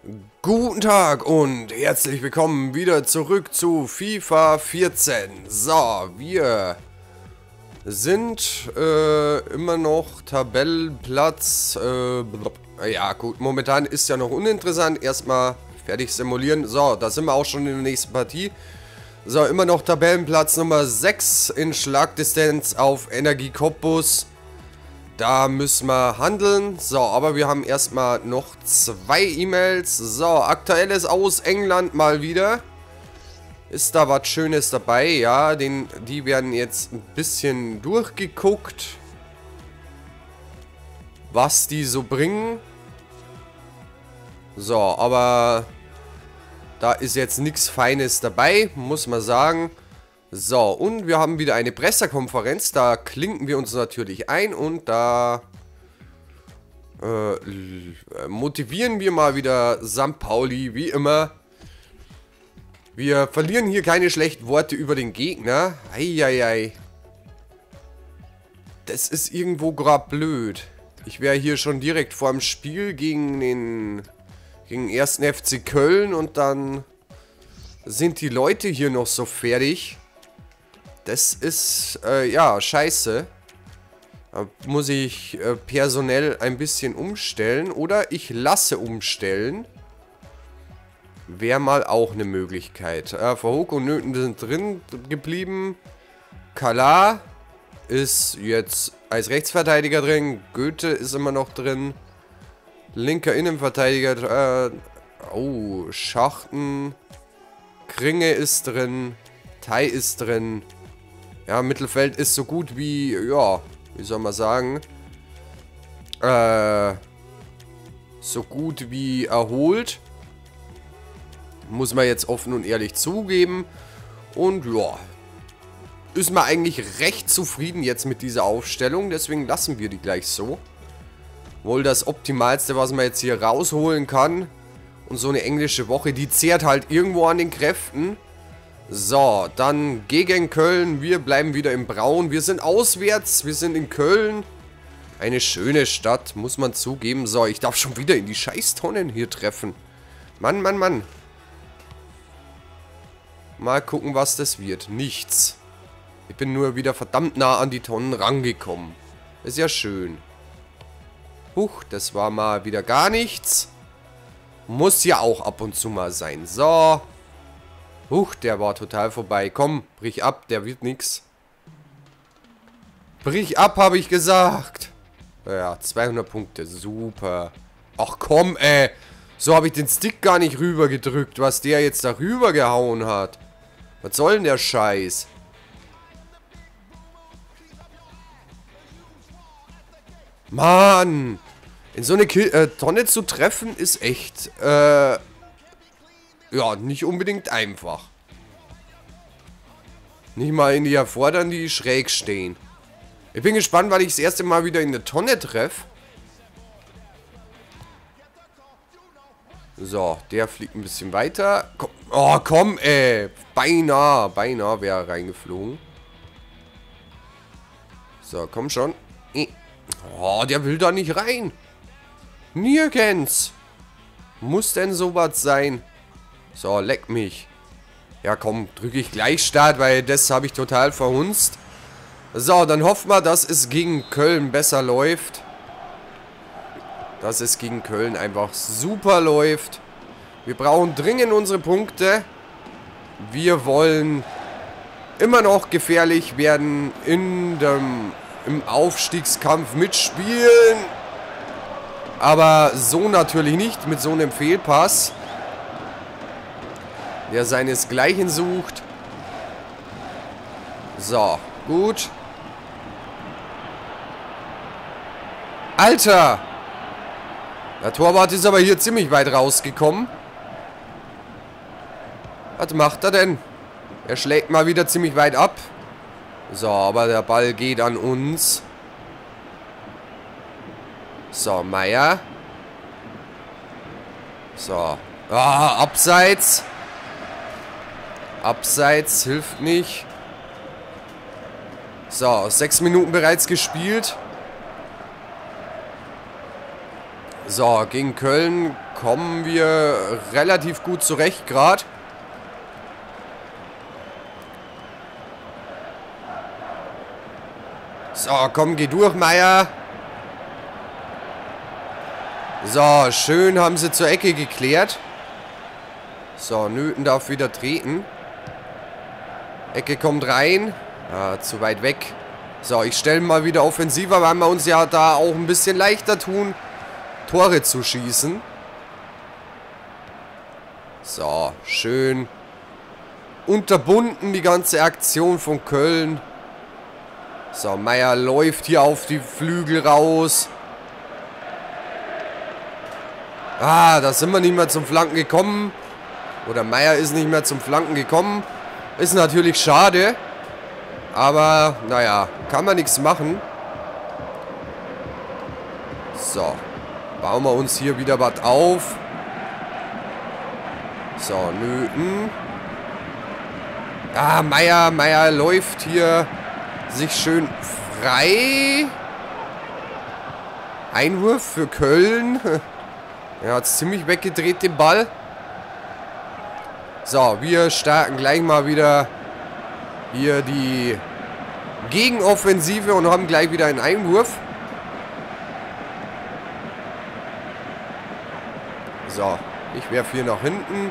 Guten Tag und herzlich willkommen wieder zurück zu FIFA 14. So, wir sind immer noch Tabellenplatz. Ja gut, momentan ist ja noch uninteressant. Erstmal fertig simulieren. So, da sind wir auch schon in der nächsten Partie. So, immer noch Tabellenplatz Nummer 6 in Schlagdistanz auf Energie Cottbus. Da müssen wir handeln. So, aber wir haben erstmal noch 2 E-Mails. So, aktuelles aus England mal wieder. Ist da was Schönes dabei? Ja, die werden jetzt ein bisschen durchgeguckt, was die so bringen. So, aber da ist jetzt nichts Feines dabei, muss man sagen. So, und wir haben wieder eine Pressekonferenz. Da klinken wir uns natürlich ein und da motivieren wir mal wieder St. Pauli, wie immer. Wir verlieren hier keine schlechten Worte über den Gegner. Eieiei. Das ist irgendwo gerade blöd. Ich wäre hier schon direkt vor dem Spiel gegen den 1. FC Köln und dann sind die Leute hier noch so fertig. Das ist, ja, scheiße. Da muss ich personell ein bisschen umstellen. Oder ich lasse umstellen. Wäre mal auch eine Möglichkeit. Verhoek und Nöten sind drin geblieben. Kala ist jetzt als Rechtsverteidiger drin. Goethe ist immer noch drin. Linker Innenverteidiger. Oh, Schachten. Kringe ist drin. Tai ist drin. Ja, Mittelfeld ist so gut wie, ja, wie soll man sagen, so gut wie erholt. Muss man jetzt offen und ehrlich zugeben. Und ja, ist man eigentlich recht zufrieden jetzt mit dieser Aufstellung. Deswegen lassen wir die gleich so. Wohl das Optimalste, was man jetzt hier rausholen kann. Und so eine englische Woche, die zehrt halt irgendwo an den Kräften. So, dann gegen Köln. Wir bleiben wieder im Braun. Wir sind auswärts. Wir sind in Köln. Eine schöne Stadt, muss man zugeben. So, ich darf schon wieder in die Scheißtonnen hier treffen. Mann, Mann, Mann. Mal gucken, was das wird. Nichts. Ich bin nur wieder verdammt nah an die Tonnen rangekommen. Ist ja schön. Huch, das war mal wieder gar nichts. Muss ja auch ab und zu mal sein. So. Huch, der war total vorbei. Komm, brich ab, der wird nix. Brich ab, habe ich gesagt. Ja, 200 Punkte, super. Ach komm, ey. So habe ich den Stick gar nicht rüber gedrückt, was der jetzt da rüber gehauen hat. Was soll denn der Scheiß? Mann. In so eine Tonne zu treffen ist echt, ja, nicht unbedingt einfach. Nicht mal in die erfordern, die schräg stehen. Ich bin gespannt, weil ich das erste Mal wieder in eine Tonne treffe. So, der fliegt ein bisschen weiter. Komm. Oh, komm, ey. Beinahe wäre er reingeflogen. So, komm schon. Oh, der will da nicht rein. Nirgends. Muss denn sowas sein? So, leck mich. Ja, komm, drücke ich gleich Start, weil das habe ich total verhunzt. So, dann hoffen wir, dass es gegen Köln besser läuft. Dass es gegen Köln einfach super läuft. Wir brauchen dringend unsere Punkte. Wir wollen immer noch gefährlich werden im Aufstiegskampf mitspielen. Aber so natürlich nicht mit so einem Fehlpass, der seinesgleichen sucht. So, gut. Alter! Der Torwart ist aber hier ziemlich weit rausgekommen. Was macht er denn? Er schlägt mal wieder ziemlich weit ab. So, aber der Ball geht an uns. So, Meier. So. Ah, abseits. Abseits hilft nicht. So, 6 Minuten bereits gespielt. So, gegen Köln kommen wir relativ gut zurecht gerade. So, komm, geh durch, Meier. So, schön haben sie zur Ecke geklärt. So, Nöten darf wieder treten. Ecke kommt rein. Ah, zu weit weg. So, ich stelle mal wieder offensiver, weil wir uns ja da auch ein bisschen leichter tun, Tore zu schießen. So, schön unterbunden die ganze Aktion von Köln. So, Meier läuft hier auf die Flügel raus. Ah, da sind wir nicht mehr zum Flanken gekommen. Oder Meier ist nicht mehr zum Flanken gekommen. Ist natürlich schade. Aber, naja, kann man nichts machen. So, bauen wir uns hier wieder was auf. So, Nöten. Ah, Meier läuft hier sich schön frei. Einwurf für Köln. Er hat es ziemlich weggedreht, den Ball. So, wir starten gleich mal wieder hier die Gegenoffensive und haben gleich wieder einen Einwurf. So, ich werfe hier nach hinten.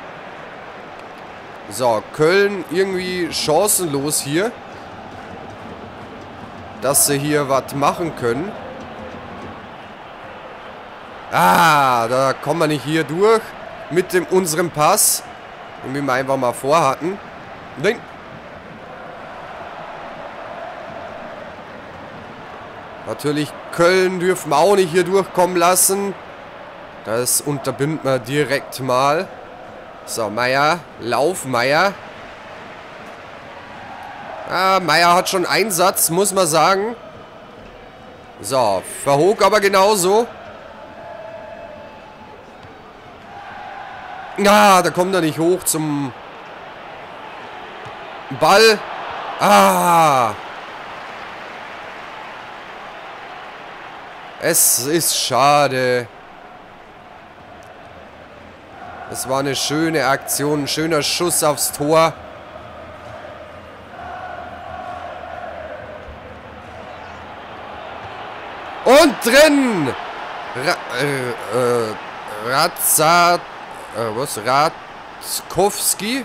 So, Köln irgendwie chancenlos hier, dass sie hier was machen können. Ah, da kommen wir nicht hier durch mit unserem Pass, den wir einfach mal vorhatten. Nein. Natürlich, Köln dürfen wir auch nicht hier durchkommen lassen. Das unterbinden wir direkt mal. So, Meier. Lauf, Meier. Ah, Meier hat schon Einsatz, muss man sagen. So, Verhoek aber genauso. Ah, da kommt er nicht hoch zum Ball. Ah. Es ist schade. Es war eine schöne Aktion, ein schöner Schuss aufs Tor. Und drin! Ratzkowski?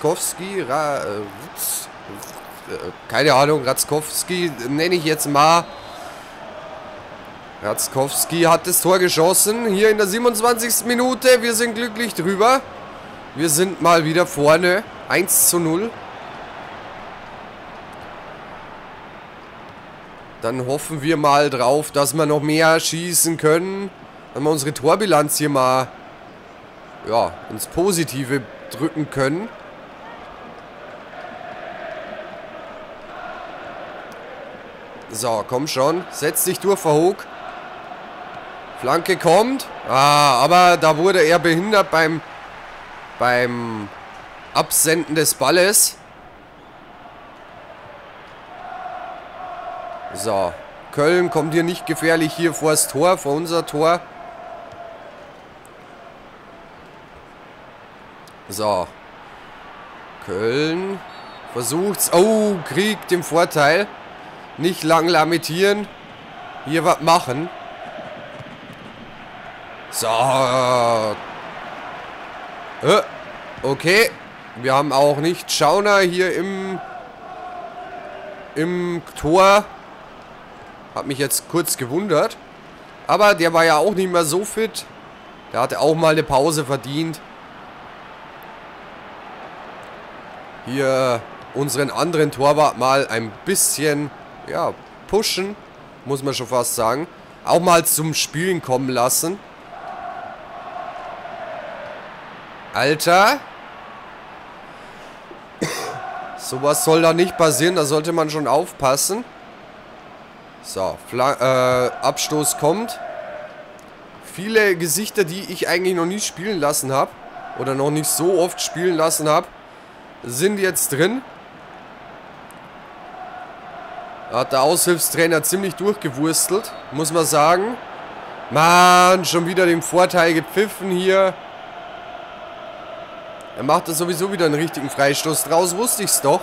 Keine Ahnung, Ratzkowski nenne ich jetzt mal. Ratzkowski hat das Tor geschossen, hier in der 27. Minute. Wir sind glücklich drüber. Wir sind mal wieder vorne. 1:0. Dann hoffen wir mal drauf, dass wir noch mehr schießen können. Wenn wir unsere Torbilanz hier mal, ja, ins Positive drücken können. So, komm schon. Setz dich durch, Verhoek. Flanke kommt. Ah, aber da wurde er behindert beim Absenden des Balles. So, Köln kommt hier nicht gefährlich hier vor das Tor, vor unser Tor. So, Köln versucht's. Oh, kriegt den Vorteil. Nicht lang lamentieren. Hier was machen. So. Okay. Wir haben auch nicht Schauner hier im Tor. Hat mich jetzt kurz gewundert. Aber der war ja auch nicht mehr so fit. Der hatte auch mal eine Pause verdient. Hier unseren anderen Torwart mal ein bisschen, ja, pushen. Muss man schon fast sagen. Auch mal zum Spielen kommen lassen. Alter. Sowas soll da nicht passieren. Da sollte man schon aufpassen. So, Abstoß kommt. Viele Gesichter, die ich eigentlich noch nie spielen lassen habe. Oder noch nicht so oft spielen lassen habe. Sind jetzt drin. Da hat der Aushilfstrainer ziemlich durchgewurstelt. Muss man sagen. Mann, schon wieder den Vorteil gepfiffen hier. Er macht da sowieso wieder einen richtigen Freistoß draus, wusste ich's doch.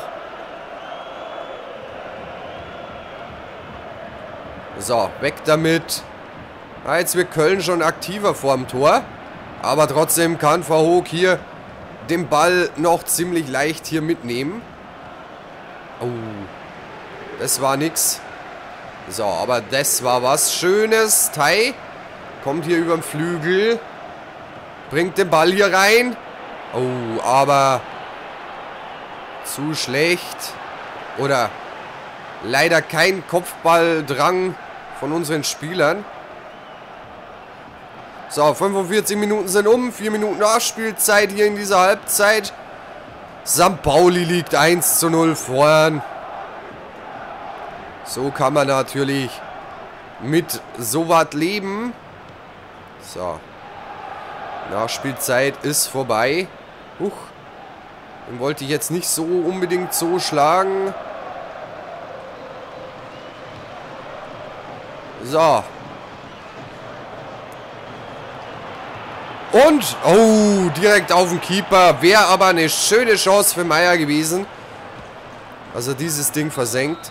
So, weg damit. Ah, jetzt wird Köln schon aktiver vorm Tor. Aber trotzdem kann Verhoek hier den Ball noch ziemlich leicht hier mitnehmen. Oh, das war nix. So, aber das war was Schönes. Tai kommt hier über den Flügel. Bringt den Ball hier rein. Oh, aber zu schlecht. Oder leider kein Kopfballdrang von unseren Spielern. So, 45 Minuten sind um. 4 Minuten Nachspielzeit hier in dieser Halbzeit. St. Pauli liegt 1:0 vorn. So kann man natürlich mit sowas leben. So. Nachspielzeit ist vorbei. Huch. Den wollte ich jetzt nicht so unbedingt so schlagen. So. Und, oh, direkt auf den Keeper. Wäre aber eine schöne Chance für Meier gewesen. Also dieses Ding versenkt.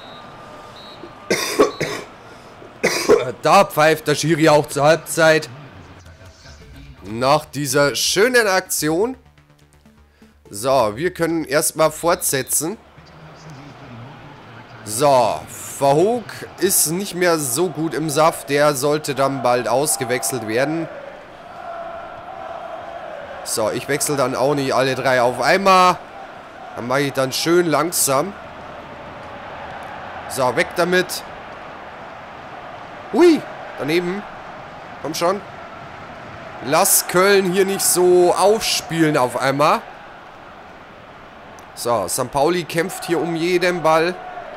Da pfeift der Schiri auch zur Halbzeit. Nach dieser schönen Aktion. So, wir können erstmal fortsetzen. So, Verhoek ist nicht mehr so gut im Saft. Der sollte dann bald ausgewechselt werden. So, ich wechsle dann auch nicht alle drei auf einmal. Dann mache ich dann schön langsam. So, weg damit. Hui, daneben. Komm schon. Lass Köln hier nicht so aufspielen auf einmal. So, St. Pauli kämpft hier um jeden Ball.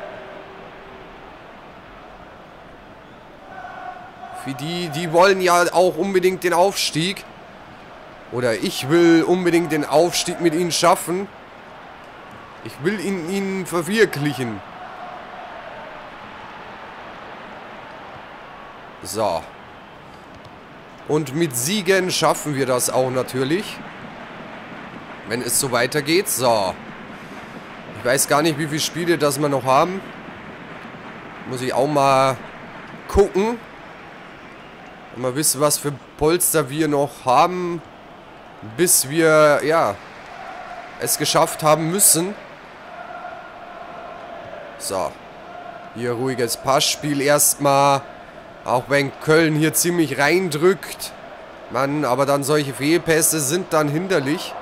Für die wollen ja auch unbedingt den Aufstieg. Oder ich will unbedingt den Aufstieg mit ihnen schaffen. Ich will ihn verwirklichen. So. Und mit Siegen schaffen wir das auch natürlich. Wenn es so weitergeht. So. Ich weiß gar nicht, wie viele Spiele das wir noch haben. Muss ich auch mal gucken. Mal wissen, was für Polster wir noch haben. Bis wir, ja, es geschafft haben müssen. So. Hier ruhiges Passspiel erstmal. Auch wenn Köln hier ziemlich reindrückt. Mann, aber dann solche Fehlpässe sind dann hinderlich.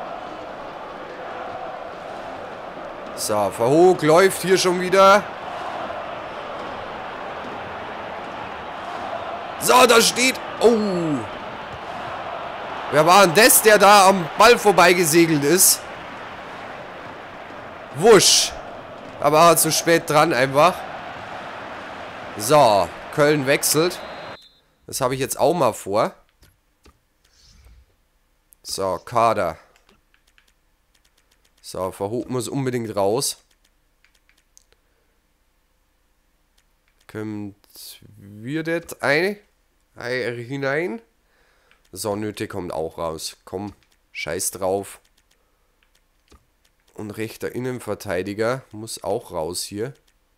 So, Verhoek läuft hier schon wieder. So, da steht... Oh. Wer war denn das, der da am Ball vorbeigesegelt ist? Wusch. Da war er zu spät dran einfach. So, Köln wechselt. Das habe ich jetzt auch mal vor. So, Kader. So, Verhoek muss unbedingt raus. Kommt wird eine hinein. So, Nötig kommt auch raus. Komm, scheiß drauf. Und rechter Innenverteidiger muss auch raus hier.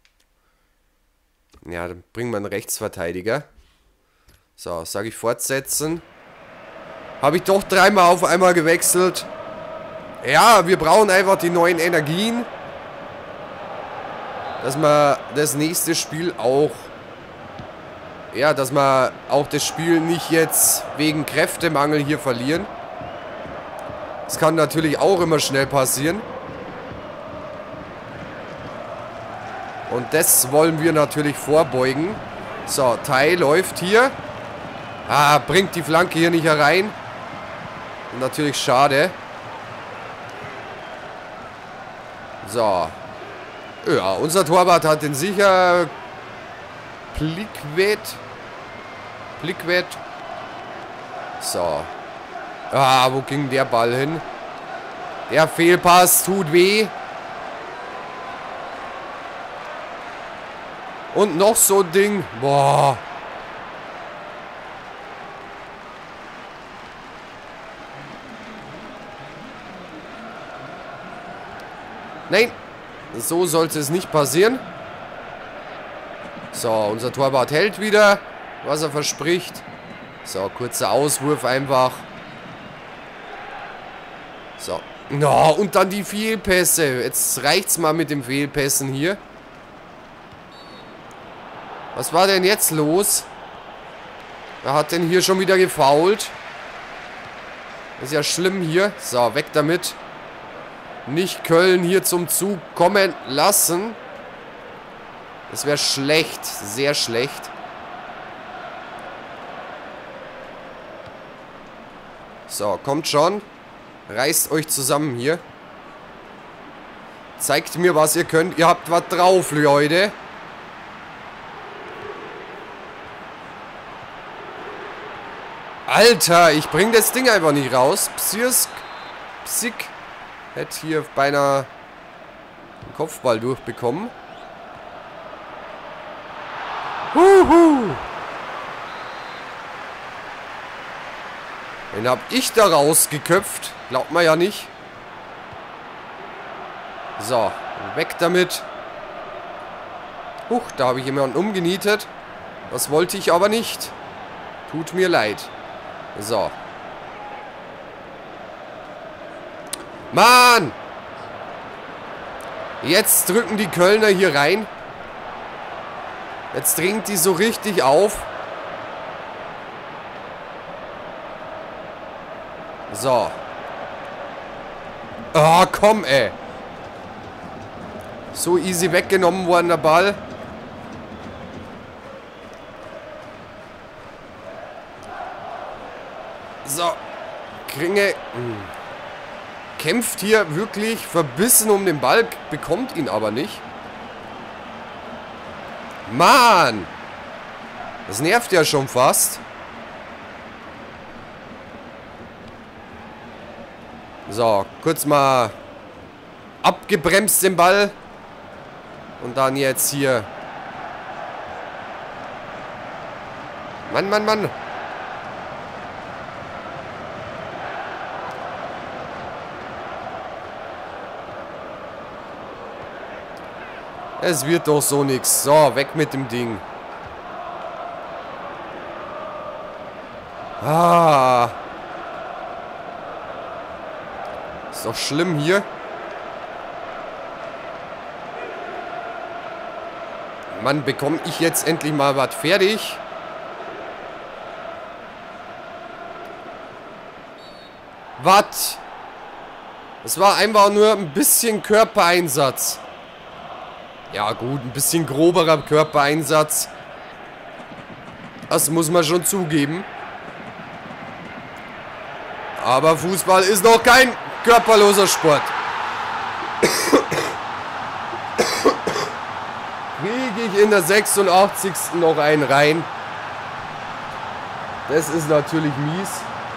Ja, dann bringen wir einen Rechtsverteidiger. So, sage ich fortsetzen. Habe ich doch dreimal auf einmal gewechselt. Ja, wir brauchen einfach die neuen Energien. Dass wir das nächste Spiel auch... Ja, dass wir auch das Spiel nicht jetzt wegen Kräftemangel hier verlieren. Das kann natürlich auch immer schnell passieren. Und das wollen wir natürlich vorbeugen. So, Tai läuft hier. Ah, bringt die Flanke hier nicht herein. Natürlich schade. So. Ja, unser Torwart hat den sicher... Pliquet. So. Ah, wo ging der Ball hin? Der Fehlpass tut weh. Und noch so ein Ding. Boah. Nein, so sollte es nicht passieren. So, unser Torwart hält wieder, was er verspricht. So, kurzer Auswurf einfach. So. No, und dann die Fehlpässe. Jetzt reicht's mal mit den Fehlpässen hier. Was war denn jetzt los? Wer hat denn hier schon wieder gefoult? Ist ja schlimm hier. So, weg damit. Nicht Köln hier zum Zug kommen lassen. Das wäre schlecht. Sehr schlecht. So, kommt schon. Reißt euch zusammen hier. Zeigt mir, was ihr könnt. Ihr habt was drauf, Leute. Alter, ich bring das Ding einfach nicht raus. Psik. Hätte hier beinahe den Kopfball durchbekommen. Huhu. Den hab ich da rausgeköpft. Glaubt man ja nicht. So, weg damit. Huch, da habe ich jemanden umgenietet. Das wollte ich aber nicht. Tut mir leid. So. Mann! Jetzt drücken die Kölner hier rein. Jetzt dringt die so richtig auf. So. Ah, komm, ey. So easy weggenommen worden, der Ball. So. Kringe. Kämpft hier wirklich verbissen um den Ball, bekommt ihn aber nicht. Mann! Das nervt ja schon fast. So, kurz mal abgebremst den Ball. Und dann jetzt hier. Mann. Es wird doch so nix. So, weg mit dem Ding. Ah. Ist doch schlimm hier. Mann, bekomme ich jetzt endlich mal was fertig? Was? Es war einfach nur ein bisschen Körpereinsatz. Ja gut, ein bisschen groberer Körpereinsatz. Das muss man schon zugeben. Aber Fußball ist noch kein körperloser Sport. Kriege ich in der 86. noch einen rein. Das ist natürlich mies.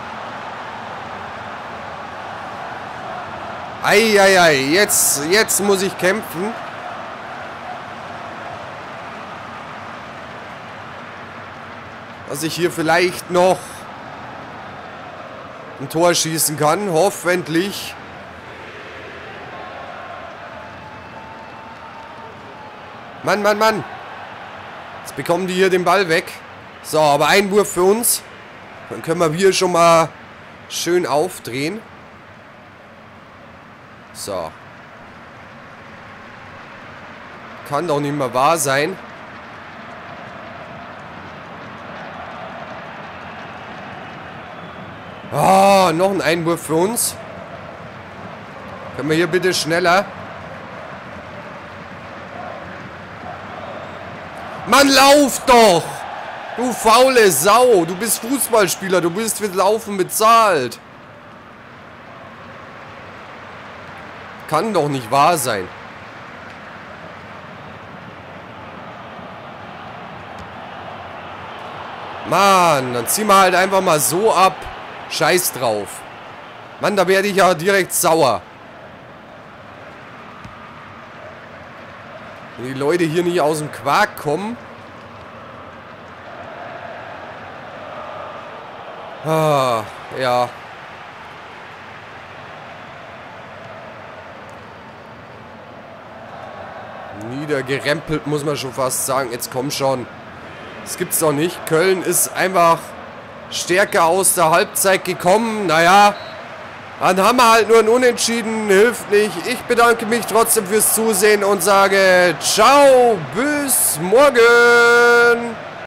Eieiei, jetzt muss ich kämpfen. Dass ich hier vielleicht noch ein Tor schießen kann, hoffentlich. Mann. Jetzt bekommen die hier den Ball weg. So, aber Einwurf für uns. Dann können wir hier schon mal schön aufdrehen. So. Kann doch nicht mehr wahr sein. Oh, noch ein Einwurf für uns. Können wir hier bitte schneller? Mann, lauf doch! Du faule Sau! Du bist Fußballspieler, du bist für Laufen bezahlt. Kann doch nicht wahr sein. Mann, dann ziehen wir halt einfach mal so ab. Scheiß drauf. Mann, da werde ich ja direkt sauer. Wenn die Leute hier nicht aus dem Quark kommen. Ah, ja. Niedergerempelt, muss man schon fast sagen. Jetzt komm schon. Das gibt's doch nicht. Köln ist einfach stärker aus der Halbzeit gekommen. Naja, dann haben wir halt nur ein Unentschieden. Hilft nicht. Ich bedanke mich trotzdem fürs Zusehen und sage ciao, bis morgen.